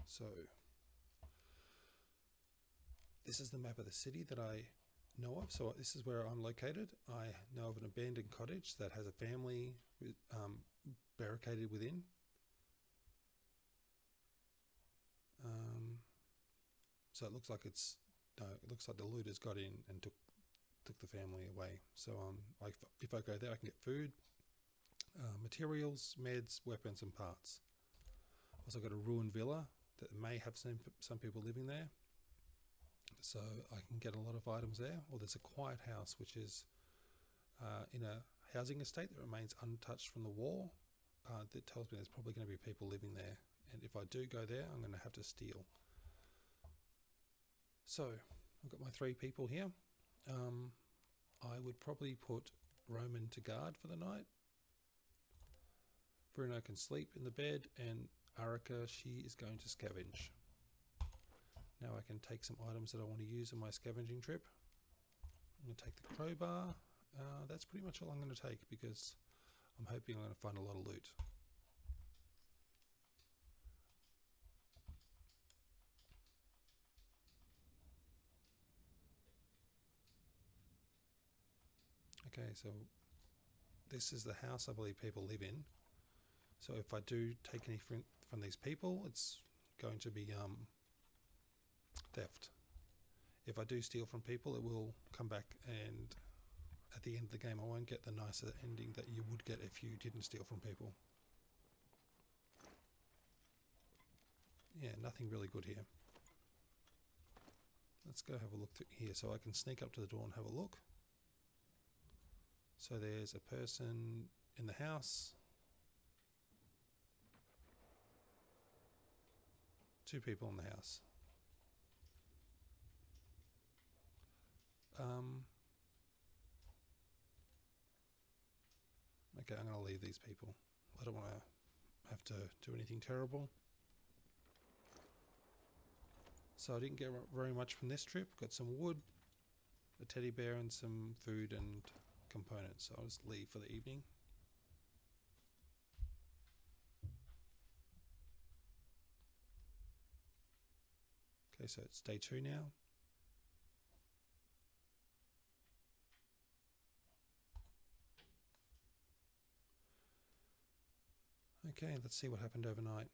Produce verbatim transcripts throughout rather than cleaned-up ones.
So this is the map of the city that I know of. So this is where I'm located. I know of an abandoned cottage that has a family with, um, barricaded within. Um, so it looks like it's no, it looks like the looters got in and took took the family away. So um, I, if I go there, I can get food, uh, materials, meds, weapons, and parts. Also got a ruined villa that may have some some people living there. So I can get a lot of items there. Or there's a quiet house which is uh, in a housing estate that remains untouched from the war. Uh, that tells me there's probably going to be people living there. And if I do go there, I'm going to have to steal. So I've got my three people here. Um, I would probably put Roman to guard for the night. Bruno can sleep in the bed, and Arica, she is going to scavenge. Now I can take some items that I want to use on my scavenging trip. I'm going to take the crowbar. Uh, that's pretty much all I'm going to take because I'm hoping I'm going to find a lot of loot. Okay, so this is the house I believe people live in. So if I do take anything from these people, it's going to be um, theft. If I do steal from people, it will come back, and at the end of the game I won't get the nicer ending that you would get if you didn't steal from people. Yeah, nothing really good here. Let's go have a look through here. So I can sneak up to the door and have a look. So there's a person in the house. Two people in the house. Um, okay, I'm going to leave these people. I don't want to have to do anything terrible. So I didn't get very much from this trip. Got some wood, a teddy bear, and some food and components. So I'll just leave for the evening. Okay, so it's day two now. Okay, let's see what happened overnight.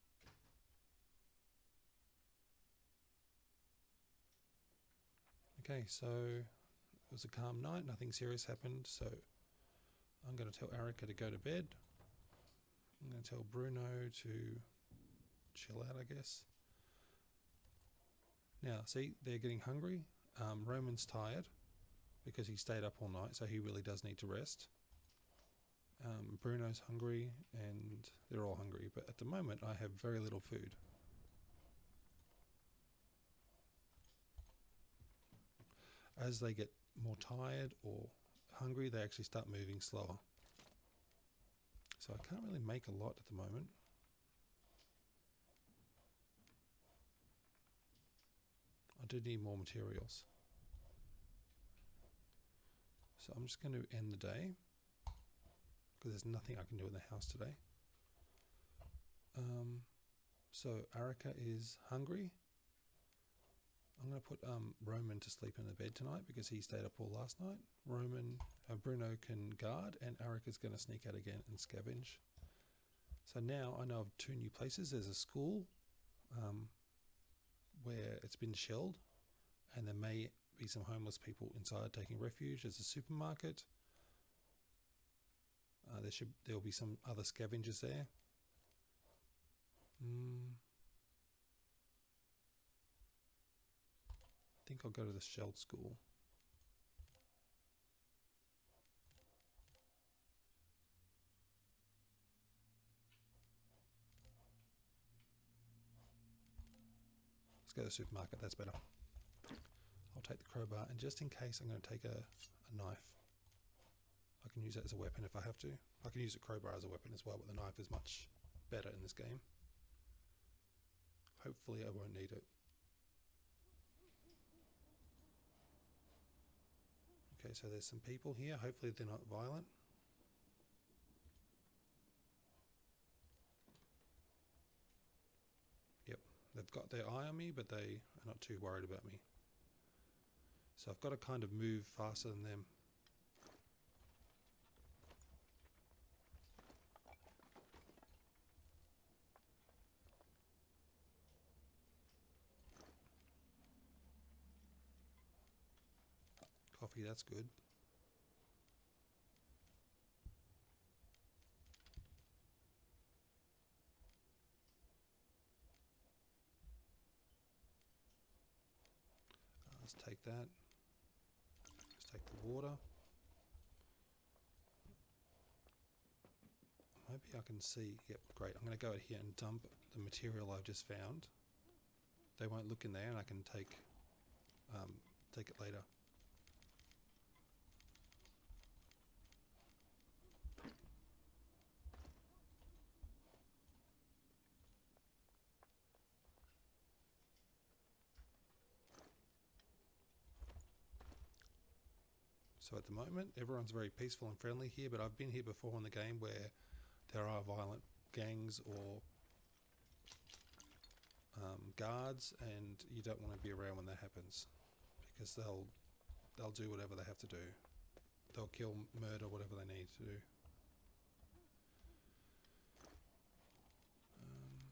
Okay, so it was a calm night, nothing serious happened, so I'm going to tell Arica to go to bed. I'm going to tell Bruno to chill out, I guess. Now, see, they're getting hungry. Um, Roman's tired because he stayed up all night, so he really does need to rest. Um, Bruno's hungry, and they're all hungry, but at the moment I have very little food. As they get more tired or hungry, they actually start moving slower. So I can't really make a lot at the moment. I do need more materials. So I'm just going to end the day because there's nothing I can do in the house today. Um, so Arica is hungry. I'm going to put um, Roman to sleep in the bed tonight because he stayed up all last night. Roman, uh, Bruno can guard, and Arica's going to sneak out again and scavenge. So now I know of two new places. There's a school um, where it's been shelled, and there may be some homeless people inside taking refuge. There's a supermarket. Uh, there should there will be some other scavengers there. Mm. I think I'll go to the shelled school. Let's go to the supermarket, that's better. I'll take the crowbar, and just in case I'm going to take a, a knife. I can use that as a weapon if I have to. I can use a crowbar as a weapon as well, but the knife is much better in this game. Hopefully I won't need it. Okay, so there's some people here. Hopefully they're not violent. Yep, they've got their eye on me, but they are not too worried about me. So I've got to kind of move faster than them. Coffee, that's good. Uh, let's take that. Let's take the water. Maybe I can see. Yep, great. I'm going to go out here and dump the material I've just found. They won't look in there, and I can take um, take it later. So at the moment, everyone's very peaceful and friendly here, but I've been here before in the game where there are violent gangs or um, guards, and you don't want to be around when that happens, because they'll they'll do whatever they have to do. They'll kill, murder, whatever they need to do. Um,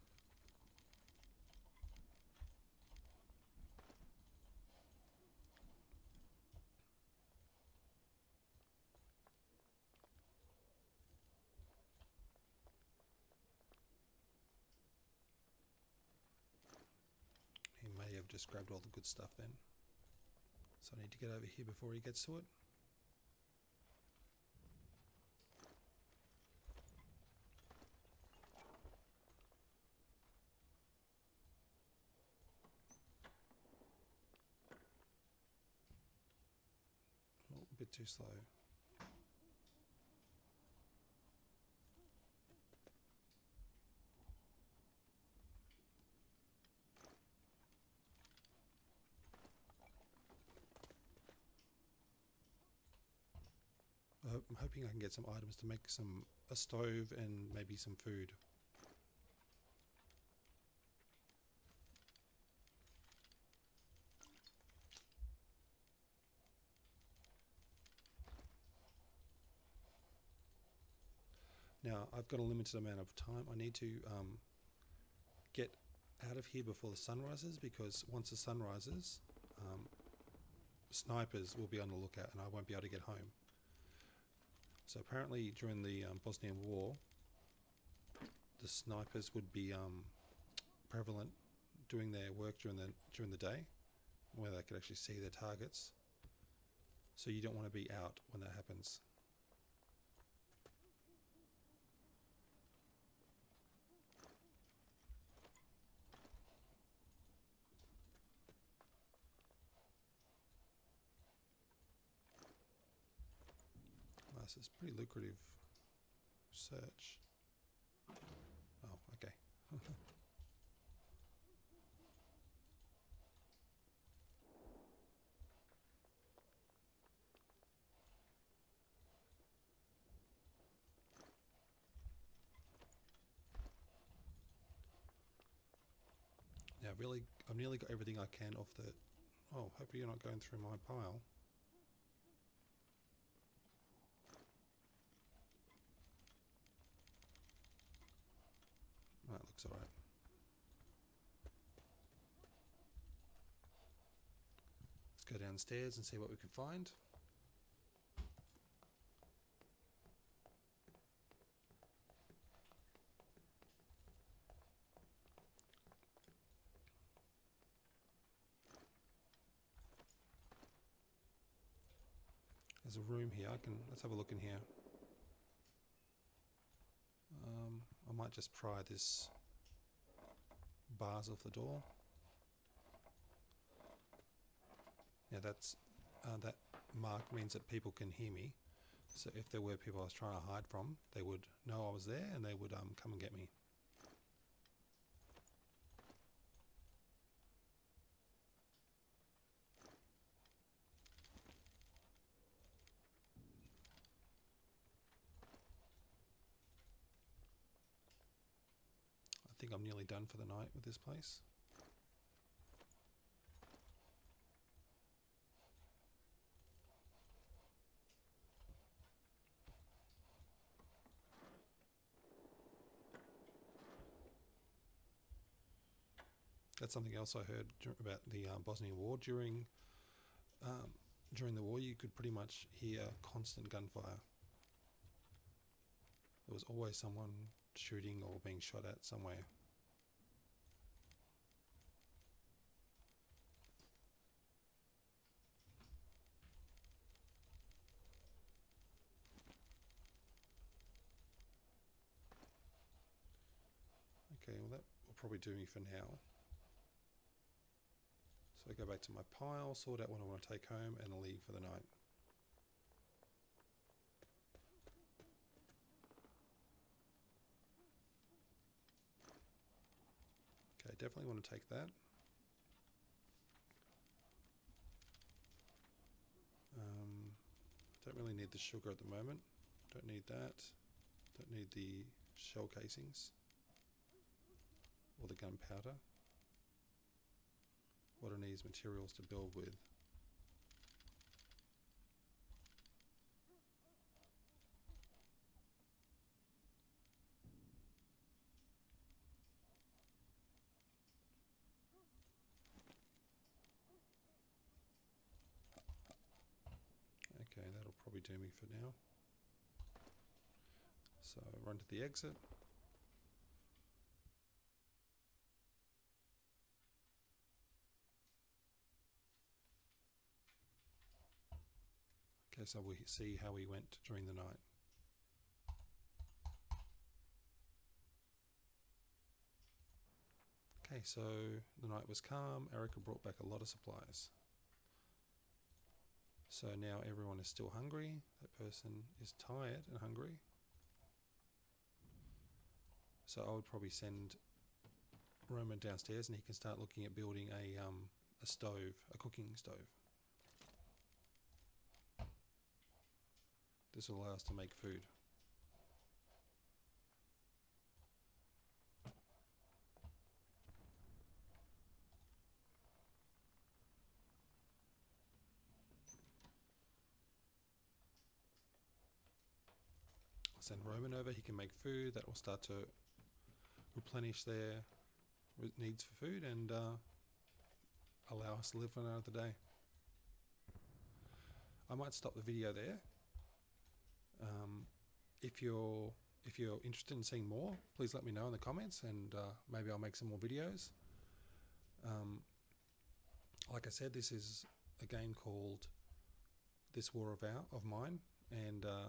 He may have just grabbed all the good stuff then. So I need to get over here before he gets to it. Oh, a bit too slow. I'm hoping I can get some items to make some a stove and maybe some food. Now I've got a limited amount of time. I need to um, get out of here before the sun rises, because once the sun rises, um, snipers will be on the lookout and I won't be able to get home. So apparently during the um, Bosnian War, the snipers would be um, prevalent doing their work during the during the day, where they could actually see their targets. So you don't want to be out when that happens. Well, this is pretty lucrative search. Oh, okay. Now, really, I've nearly got everything I can off the... Oh, hope you're not going through my pile. That looks alright. Let's go downstairs and see what we can find. There's a room here. I can let's have a look in here. Um, I might just pry this bars off the door. Now that's uh, that mark means that people can hear me. So if there were people I was trying to hide from, they would know I was there and they would um, come and get me. I think I'm nearly done for the night with this place. that's something else I heard about the uh, Bosnian War. During um, during the war, you could pretty much hear constant gunfire. There was always someone shooting or being shot at somewhere. Okay, well that will probably do me for now. So I go back to my pile, sort out what I want to take home, and leave for the night. Okay, definitely want to take that. Um, don't really need the sugar at the moment. Don't need that. Don't need the shell casings or the gunpowder. What I need is materials to build with. Okay, that'll probably do me for now. So run to the exit. Okay, so we see how we went during the night. Okay, so the night was calm. Erica brought back a lot of supplies. So now everyone is still hungry. That person is tired and hungry. So I would probably send Roman downstairs and he can start looking at building a, um, a stove, a cooking stove. This will allow us to make food. I'll send Roman over, he can make food. That will start to replenish their needs for food and uh, allow us to live for another day. I might stop the video there. Um, if you're if you're interested in seeing more, please let me know in the comments, and uh, maybe I'll make some more videos. Um, like I said, this is a game called This War of Our of Mine, and uh,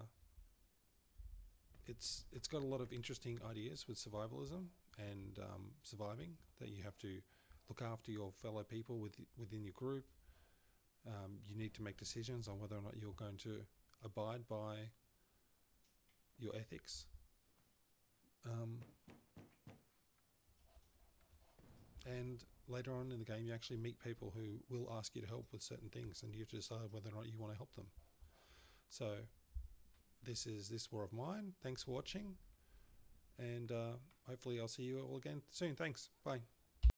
it's it's got a lot of interesting ideas with survivalism and um, surviving. That you have to look after your fellow people with, within your group. Um, you need to make decisions on whether or not you're going to abide by your ethics. Um, and later on in the game, you actually meet people who will ask you to help with certain things, and you have to decide whether or not you want to help them. So this is This War of Mine. Thanks for watching, and uh, hopefully I'll see you all again soon. Thanks. Bye.